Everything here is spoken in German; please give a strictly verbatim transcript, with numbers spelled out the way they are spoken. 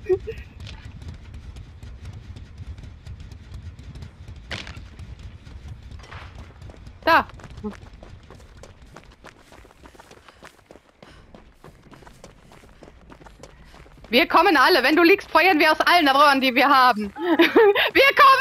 Da. Wir kommen alle. Wenn du liegst, feuern wir aus allen Rohren, die wir haben. Wir kommen